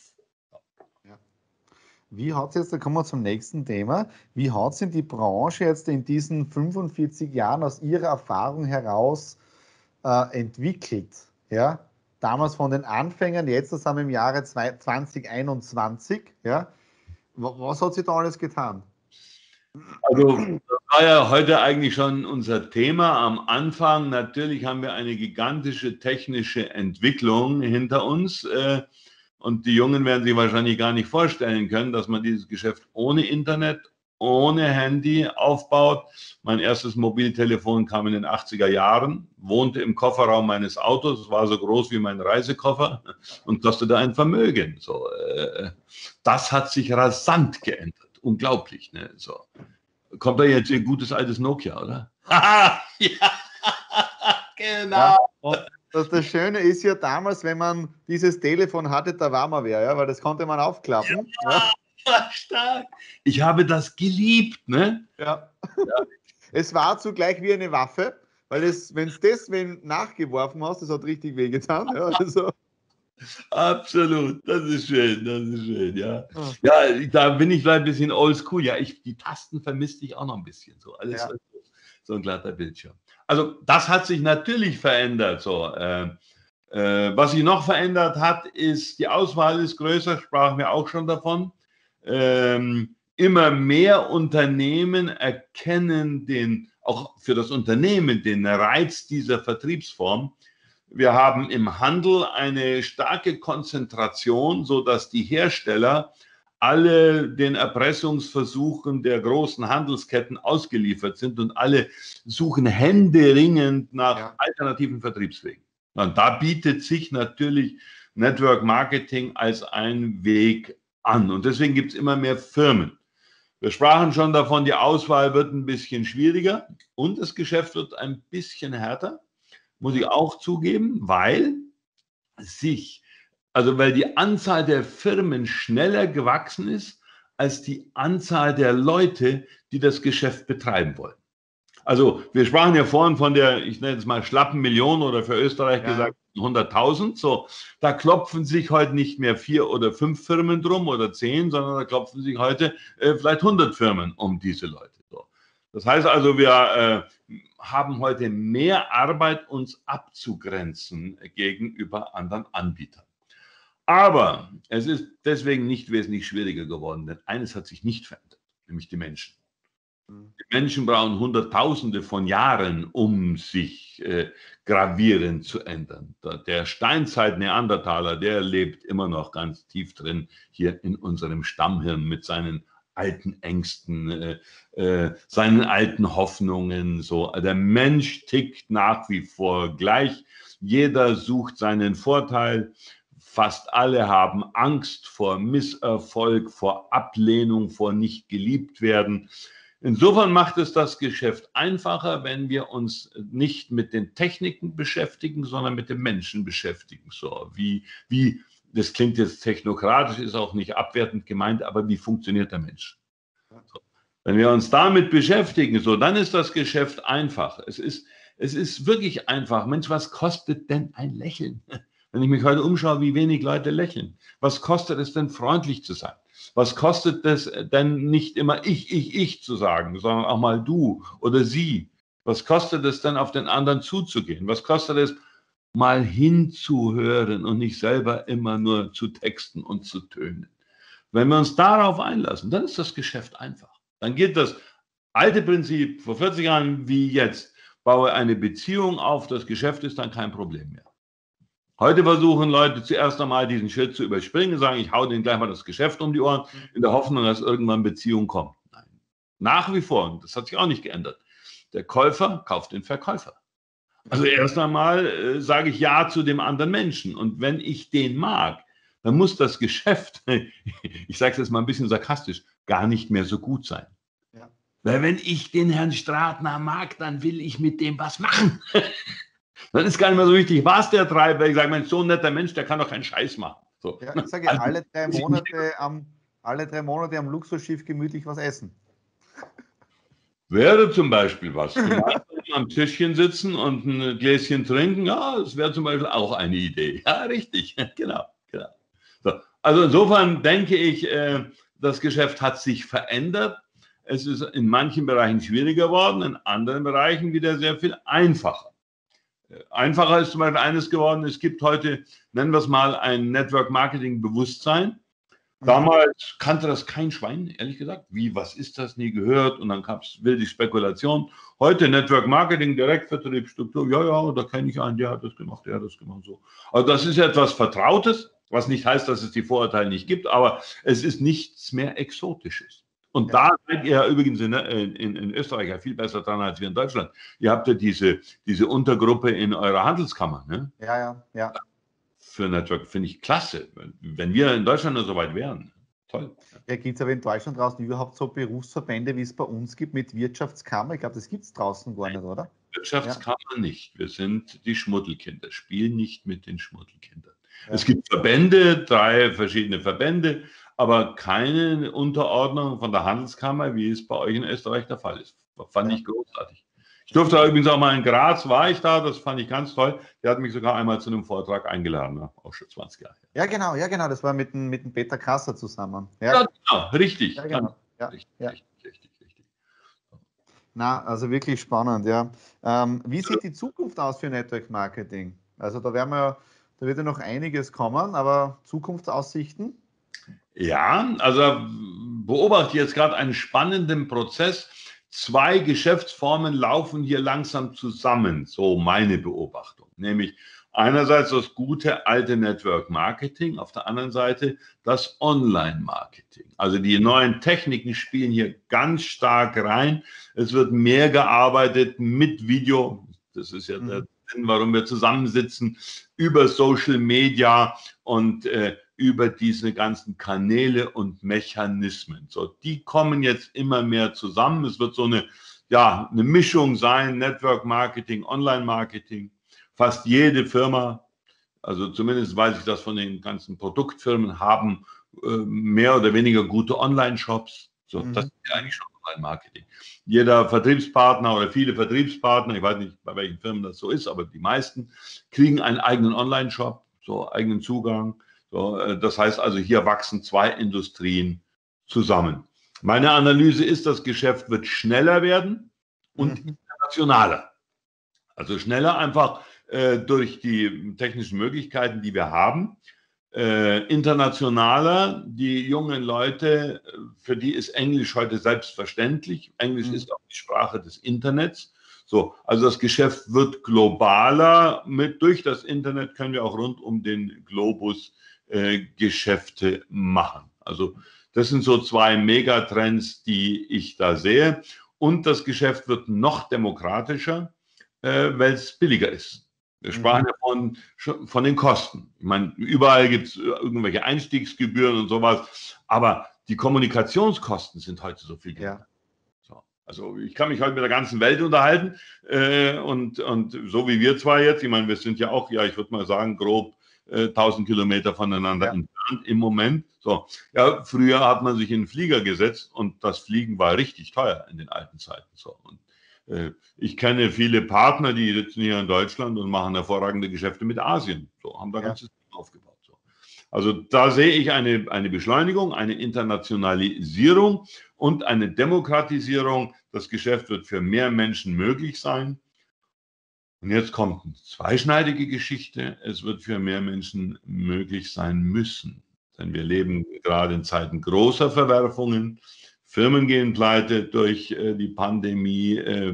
Wie hat es jetzt, da kommen wir zum nächsten Thema, wie hat es in die Branche jetzt in diesen 45 Jahren aus Ihrer Erfahrung heraus entwickelt? Ja? Damals von den Anfängern, jetzt sind wir im Jahre 2021. Ja? Was hat sich da alles getan? Also das war ja heute eigentlich schon unser Thema am Anfang. Natürlich haben wir eine gigantische technische Entwicklung hinter uns. Und die Jungen werden sich wahrscheinlich gar nicht vorstellen können, dass man dieses Geschäft ohne Internet, ohne Handy aufbaut. Mein erstes Mobiltelefon kam in den 80er Jahren, wohnte im Kofferraum meines Autos, war so groß wie mein Reisekoffer und kostete ein Vermögen. So, das hat sich rasant geändert. Unglaublich. Ne? So. Kommt da jetzt ein gutes altes Nokia, oder? Ja, genau. Ja. Das Schöne ist ja damals, wenn man dieses Telefon hatte, da war man wer, ja, weil das konnte man aufklappen. Ja, stark. Ich habe das geliebt, ne? Ja. Es war zugleich wie eine Waffe, Weil wenn es deswegen nachgeworfen hast, das hat richtig wehgetan. Ja, also. Absolut, das ist schön, ja. Ja, da bin ich vielleicht ein bisschen oldschool. Ja, die Tasten vermisste ich auch noch ein bisschen. So alles so ein glatter Bildschirm. Also das hat sich natürlich verändert. So, was sich noch verändert hat, ist, die Auswahl ist größer, sprachen wir auch schon davon. Immer mehr Unternehmen erkennen auch für das Unternehmen den Reiz dieser Vertriebsform. Wir haben im Handel eine starke Konzentration, sodass die Hersteller alle den Erpressungsversuchen der großen Handelsketten ausgeliefert sind und alle suchen händeringend nach alternativen Vertriebswegen. Und da bietet sich natürlich Network Marketing als ein Weg an. Und deswegen gibt es immer mehr Firmen. Wir sprachen schon davon, die Auswahl wird ein bisschen schwieriger und das Geschäft wird ein bisschen härter. Muss ich auch zugeben, weil die Anzahl der Firmen schneller gewachsen ist als die Anzahl der Leute, die das Geschäft betreiben wollen. Also wir sprachen ja vorhin von der, ich nenne es mal schlappen Million oder für Österreich gesagt 100.000. So, da klopfen sich heute nicht mehr 4 oder 5 Firmen drum oder 10, sondern da klopfen sich heute vielleicht 100 Firmen um diese Leute. So. Das heißt also, wir haben heute mehr Arbeit, uns abzugrenzen gegenüber anderen Anbietern. Aber es ist deswegen nicht wesentlich schwieriger geworden, denn eines hat sich nicht verändert, nämlich die Menschen. Die Menschen brauchen Hunderttausende von Jahren, um sich gravierend zu ändern. Der Steinzeit-Neandertaler, der lebt immer noch ganz tief drin, hier in unserem Stammhirn mit seinen alten Ängsten, seinen alten Hoffnungen. So. Der Mensch tickt nach wie vor gleich. Jeder sucht seinen Vorteil. Fast alle haben Angst vor Misserfolg, vor Ablehnung, vor nicht geliebt werden. Insofern macht es das Geschäft einfacher, wenn wir uns nicht mit den Techniken beschäftigen, sondern mit dem Menschen beschäftigen. So, das klingt jetzt technokratisch, ist auch nicht abwertend gemeint, aber wie funktioniert der Mensch? So. Wenn wir uns damit beschäftigen, so, dann ist das Geschäft einfach. Es ist wirklich einfach. Mensch, was kostet denn ein Lächeln? Wenn ich mich heute umschaue, wie wenig Leute lächeln. Was kostet es denn, freundlich zu sein? Was kostet es denn, nicht immer ich zu sagen, sondern auch mal du oder sie? Was kostet es denn, auf den anderen zuzugehen? Was kostet es, mal hinzuhören und nicht selber immer nur zu texten und zu tönen? Wenn wir uns darauf einlassen, dann ist das Geschäft einfach. Dann gilt das alte Prinzip vor 40 Jahren wie jetzt. Baue eine Beziehung auf, das Geschäft ist dann kein Problem mehr. Heute versuchen Leute zuerst einmal diesen Schritt zu überspringen und sagen, ich hau denen gleich mal das Geschäft um die Ohren, in der Hoffnung, dass irgendwann Beziehung kommt. Nein. Nach wie vor, und das hat sich auch nicht geändert, der Käufer kauft den Verkäufer. Also erst einmal sage ich Ja zu dem anderen Menschen. Und wenn ich den mag, dann muss das Geschäft, ich sage es jetzt mal ein bisschen sarkastisch, gar nicht mehr so gut sein. Ja. Weil wenn ich den Herrn Stratner mag, dann will ich mit dem was machen. Dann ist gar nicht mehr so wichtig, was der treibt, weil ich sage, Mensch, so ein netter Mensch, der kann doch keinen Scheiß machen. So. Ja, ich sage, also, alle 3 Monate am Luxusschiff gemütlich was essen. Wäre zum Beispiel was. Am Tischchen sitzen und ein Gläschen trinken, ja, das wäre zum Beispiel auch eine Idee. Ja, richtig, genau. So. Also insofern denke ich, das Geschäft hat sich verändert. Es ist in manchen Bereichen schwieriger geworden, in anderen Bereichen wieder sehr viel einfacher. Einfacher ist zum Beispiel eines geworden, es gibt heute, nennen wir es mal, ein Network-Marketing-Bewusstsein. Damals kannte das kein Schwein, ehrlich gesagt. Was ist das, nie gehört? Und dann gab es wilde Spekulation. Heute Network-Marketing, Direktvertrieb, Struktur, ja, da kenne ich einen, der hat das gemacht, so. Also das ist etwas Vertrautes, was nicht heißt, dass es die Vorurteile nicht gibt, aber es ist nichts mehr Exotisches. Und da seid ihr übrigens in Österreich ja viel besser dran als wir in Deutschland. Ihr habt ja diese Untergruppe in eurer Handelskammer. Ne? Ja. Für Network finde ich klasse. Wenn wir in Deutschland nur so weit wären. Toll. Ja, gibt es aber in Deutschland draußen überhaupt so Berufsverbände, wie es bei uns gibt, mit Wirtschaftskammer? Ich glaube, das gibt es draußen gar nicht, oder? Wirtschaftskammer nicht. Wir sind die Schmuddelkinder. Spielen nicht mit den Schmuddelkindern. Ja. Es gibt Verbände, 3 verschiedene Verbände, aber keine Unterordnung von der Handelskammer, wie es bei euch in Österreich der Fall ist. Fand ich großartig. Ich durfte übrigens auch mal in Graz, war ich da, das fand ich ganz toll. Der hat mich sogar einmal zu einem Vortrag eingeladen, ne? Auch schon 20 Jahre. Ja, genau, das war mit dem Peter Kasser zusammen. Ja, genau, richtig. Ja, genau. Ja, richtig, ja. richtig. Na, also wirklich spannend, ja. Wie sieht die Zukunft aus für Network Marketing? Also da wird ja noch einiges kommen, aber Zukunftsaussichten? Ja, also beobachte jetzt gerade einen spannenden Prozess. Zwei Geschäftsformen laufen hier langsam zusammen, so meine Beobachtung. Nämlich einerseits das gute alte Network Marketing, auf der anderen Seite das Online Marketing. Also die neuen Techniken spielen hier ganz stark rein. Es wird mehr gearbeitet mit Video. Das ist ja der Sinn, warum wir zusammensitzen, über Social Media und über diese ganzen Kanäle und Mechanismen. So, die kommen jetzt immer mehr zusammen. Es wird so eine Mischung sein, Network Marketing, Online Marketing. Fast jede Firma, also zumindest weiß ich das von den ganzen Produktfirmen, haben mehr oder weniger gute Online-Shops. So, das ist ja eigentlich schon Online-Marketing. Jeder Vertriebspartner oder viele Vertriebspartner, ich weiß nicht, bei welchen Firmen das so ist, aber die meisten kriegen einen eigenen Online-Shop, so eigenen Zugang. So, das heißt also, hier wachsen zwei Industrien zusammen. Meine Analyse ist, das Geschäft wird schneller werden und internationaler. Also schneller einfach durch die technischen Möglichkeiten, die wir haben. Internationaler, die jungen Leute, für die ist Englisch heute selbstverständlich. Englisch ist auch die Sprache des Internets. So, also das Geschäft wird globaler. Durch das Internet können wir auch rund um den Globus Geschäfte machen. Also das sind so zwei Megatrends, die ich da sehe. Und das Geschäft wird noch demokratischer, weil es billiger ist. Wir sprachen ja von den Kosten. Ich meine, überall gibt es irgendwelche Einstiegsgebühren und sowas, aber die Kommunikationskosten sind heute so viel geringer. So, also ich kann mich heute mit der ganzen Welt unterhalten und so wie wir zwei jetzt, ich meine, wir sind ja auch, ich würde mal sagen, grob 1000 Kilometer voneinander entfernt im Moment. So, ja, früher hat man sich in einen Flieger gesetzt und das Fliegen war richtig teuer in den alten Zeiten. So, und ich kenne viele Partner, die sitzen hier in Deutschland und machen hervorragende Geschäfte mit Asien. So, haben da ganzes Team aufgebaut. So. Also da sehe ich eine Beschleunigung, eine Internationalisierung und eine Demokratisierung. Das Geschäft wird für mehr Menschen möglich sein. Und jetzt kommt eine zweischneidige Geschichte. Es wird für mehr Menschen möglich sein müssen. Denn wir leben gerade in Zeiten großer Verwerfungen. Firmen gehen pleite durch die Pandemie.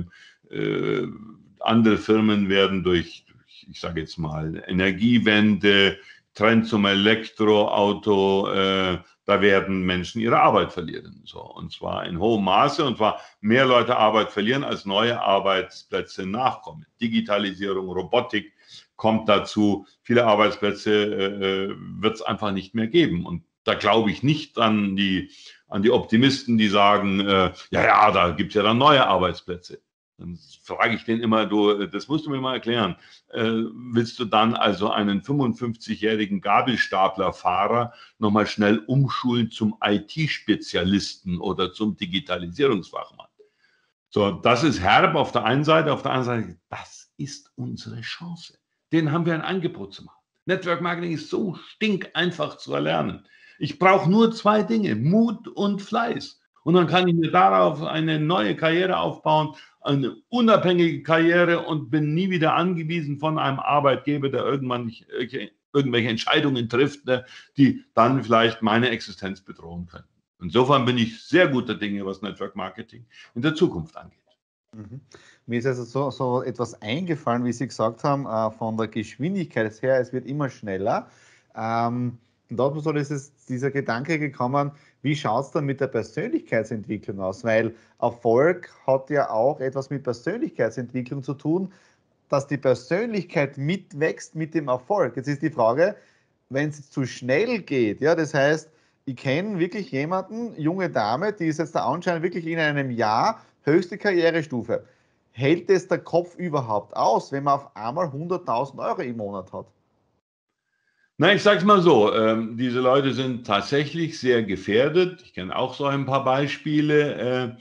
Andere Firmen werden durch, ich sage jetzt mal, Energiewende, Trend zum Elektroauto, da werden Menschen ihre Arbeit verlieren. So, und zwar in hohem Maße, und zwar mehr Leute Arbeit verlieren, als neue Arbeitsplätze nachkommen. Digitalisierung, Robotik kommt dazu. Viele Arbeitsplätze wird es einfach nicht mehr geben. Und da glaube ich nicht an die Optimisten, die sagen, da gibt es ja dann neue Arbeitsplätze. Dann frage ich den immer, das musst du mir mal erklären. Willst du dann also einen 55-jährigen Gabelstaplerfahrer nochmal schnell umschulen zum IT-Spezialisten oder zum Digitalisierungsfachmann? So, das ist herb auf der einen Seite, auf der anderen Seite, das ist unsere Chance. Den haben wir ein Angebot zu machen. Network Marketing ist so stinkeinfach zu erlernen. Ich brauche nur zwei Dinge, Mut und Fleiß. Und dann kann ich mir darauf eine neue Karriere aufbauen, eine unabhängige Karriere und bin nie wieder angewiesen von einem Arbeitgeber, der irgendwann nicht irgendwelche Entscheidungen trifft, die dann vielleicht meine Existenz bedrohen können. Insofern bin ich sehr guter Dinge, was Network Marketing in der Zukunft angeht. Mir ist also so etwas eingefallen, wie Sie gesagt haben, von der Geschwindigkeit her, es wird immer schneller. Und da ist dieser Gedanke gekommen, wie schaut es dann mit der Persönlichkeitsentwicklung aus? Weil Erfolg hat ja auch etwas mit Persönlichkeitsentwicklung zu tun, dass die Persönlichkeit mitwächst mit dem Erfolg. Jetzt ist die Frage, wenn es zu schnell geht, das heißt, ich kenne wirklich jemanden, junge Dame, die ist jetzt da anscheinend wirklich in einem Jahr höchste Karrierestufe. Hält es der Kopf überhaupt aus, wenn man auf einmal 100.000 Euro im Monat hat? Na, ich sage es mal so, diese Leute sind tatsächlich sehr gefährdet. Ich kenne auch so ein paar Beispiele.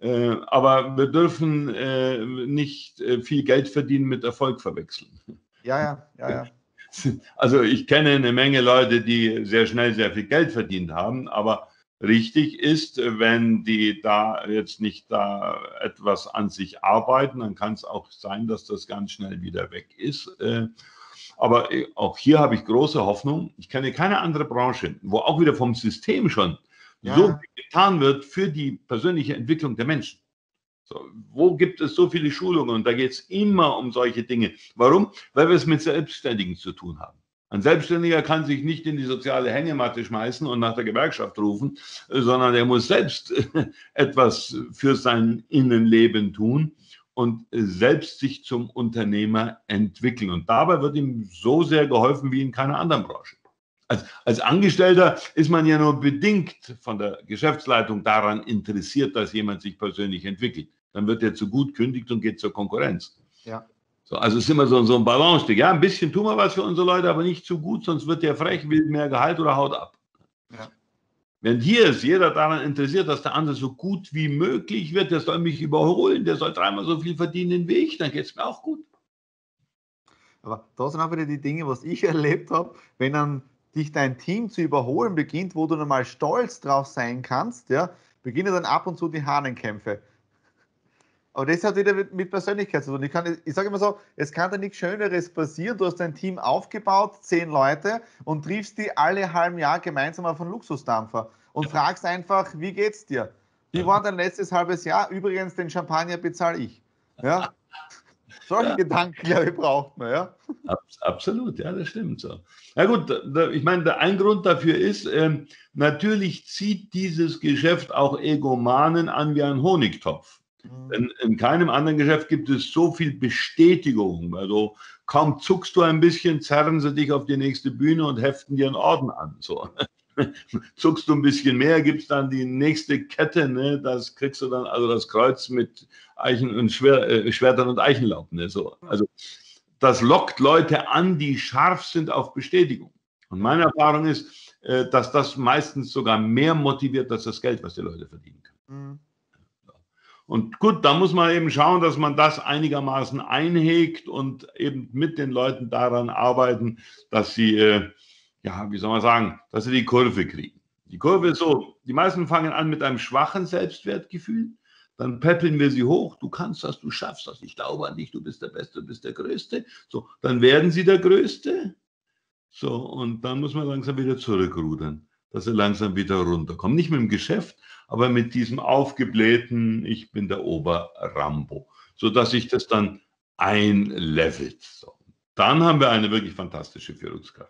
Aber wir dürfen nicht viel Geld verdienen mit Erfolg verwechseln. Ja. Also ich kenne eine Menge Leute, die sehr schnell sehr viel Geld verdient haben, aber richtig ist, wenn die da jetzt nicht da etwas an sich arbeiten, dann kann es auch sein, dass das ganz schnell wieder weg ist. Aber auch hier habe ich große Hoffnung. Ich kenne keine andere Branche, wo auch wieder vom System schon so viel getan wird für die persönliche Entwicklung der Menschen. So, wo gibt es so viele Schulungen? Und da geht es immer um solche Dinge. Warum? Weil wir es mit Selbstständigen zu tun haben. Ein Selbstständiger kann sich nicht in die soziale Hängematte schmeißen und nach der Gewerkschaft rufen, sondern er muss selbst etwas für sein Innenleben tun und selbst sich zum Unternehmer entwickeln. Und dabei wird ihm so sehr geholfen wie in keiner anderen Branche. Als Angestellter ist man ja nur bedingt von der Geschäftsleitung daran interessiert, dass jemand sich persönlich entwickelt. Dann wird er zu gut kündigt und geht zur Konkurrenz. Ja. So, also es ist immer so ein Balance-Stück. Ja, ein bisschen tun wir was für unsere Leute, aber nicht zu gut, sonst wird der frech, will mehr Gehalt oder haut ab. Ja. Wenn hier ist jeder daran interessiert, dass der andere so gut wie möglich wird, der soll mich überholen, der soll dreimal so viel verdienen wie ich, dann geht es mir auch gut. Aber da sind auch wieder die Dinge, was ich erlebt habe, wenn dann dich dein Team zu überholen beginnt, wo du normal stolz drauf sein kannst, ja, beginnen dann ab und zu die Hahnenkämpfe. Aber das hat wieder mit Persönlichkeit zu tun. Ich sage immer so, es kann da nichts Schöneres passieren. Du hast dein Team aufgebaut, 10 Leute, und triffst die alle halben Jahr gemeinsam auf einen Luxusdampfer und fragst einfach, wie geht's dir? Wie war dein letztes halbes Jahr? Übrigens, den Champagner bezahle ich. Ja? Solche Gedanken, glaube ich, braucht man. Ja? Absolut, ja, das stimmt so. Na gut, ich meine, ein Grund dafür ist, natürlich zieht dieses Geschäft auch Egomanen an wie ein Honigtopf. In keinem anderen Geschäft gibt es so viel Bestätigung. Also kaum zuckst du ein bisschen, zerren sie dich auf die nächste Bühne und heften dir einen Orden an. So. Zuckst du ein bisschen mehr, gibt es dann die nächste Kette, ne? Das kriegst du dann, also das Kreuz mit Eichen und Schwertern und Eichenlaub. Ne? So. Also das lockt Leute an, die scharf sind auf Bestätigung. Und meine Erfahrung ist, dass das meistens sogar mehr motiviert als das Geld, was die Leute verdienen können. Und gut, da muss man eben schauen, dass man das einigermaßen einhegt und eben mit den Leuten daran arbeiten, dass sie, ja, wie soll man sagen, dass sie die Kurve kriegen. Die Kurve ist so, die meisten fangen an mit einem schwachen Selbstwertgefühl, dann peppeln wir sie hoch, du kannst das, du schaffst das, ich glaube an dich, du bist der Beste, du bist der Größte. So, dann werden sie der Größte. So, und dann muss man langsam wieder zurückrudern, dass sie langsam wieder runterkommen. Nicht mit dem Geschäft, aber mit diesem aufgeblähten, ich bin der Ober-Rambo, sodass sich das dann einlevelt. So. Dann haben wir eine wirklich fantastische Führungskraft.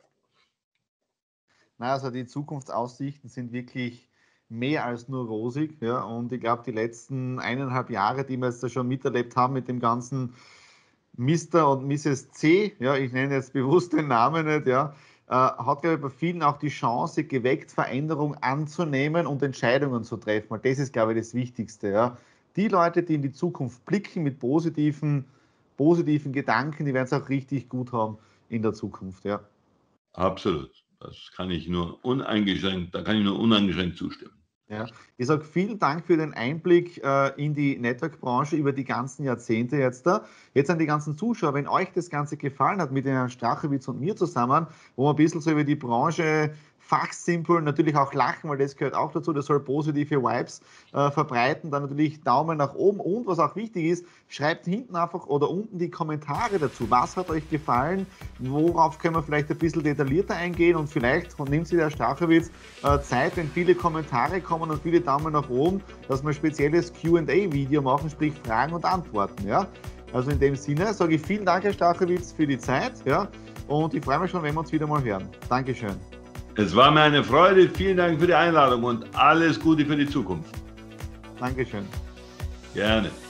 Na, also die Zukunftsaussichten sind wirklich mehr als nur rosig. Ja? Und ich glaube, die letzten 1,5 Jahre, die wir jetzt da schon miterlebt haben mit dem ganzen Mr. und Mrs. C, ja, ich nenne jetzt bewusst den Namen nicht, ja, hat, glaube ich, bei vielen auch die Chance geweckt, Veränderung anzunehmen und Entscheidungen zu treffen. Und das ist, glaube ich, das Wichtigste. Ja. Die Leute, die in die Zukunft blicken mit positiven Gedanken, die werden es auch richtig gut haben in der Zukunft. Ja. Absolut. Das kann ich nur uneingeschränkt zustimmen. Ja. Ich sage vielen Dank für den Einblick in die Network-Branche über die ganzen Jahrzehnte jetzt da. Jetzt an die ganzen Zuschauer, wenn euch das Ganze gefallen hat mit Herrn Strachowitz und mir zusammen, wo wir ein bisschen so über die Branche fachsimpeln, natürlich auch lachen, weil das gehört auch dazu, das soll positive Vibes verbreiten, dann natürlich Daumen nach oben und was auch wichtig ist, schreibt hinten einfach oder unten die Kommentare dazu. Was hat euch gefallen? Worauf können wir vielleicht ein bisschen detaillierter eingehen und vielleicht nimmt sich der Strachowitz Zeit, wenn viele Kommentare kommen und viele Daumen nach oben, dass wir ein spezielles Q&A-Video machen, sprich Fragen und Antworten. Ja? Also in dem Sinne sage ich vielen Dank, Herr Strachowitz, für die Zeit, ja? Und ich freue mich schon, wenn wir uns wieder mal hören. Dankeschön. Es war mir eine Freude. Vielen Dank für die Einladung und alles Gute für die Zukunft. Dankeschön. Gerne.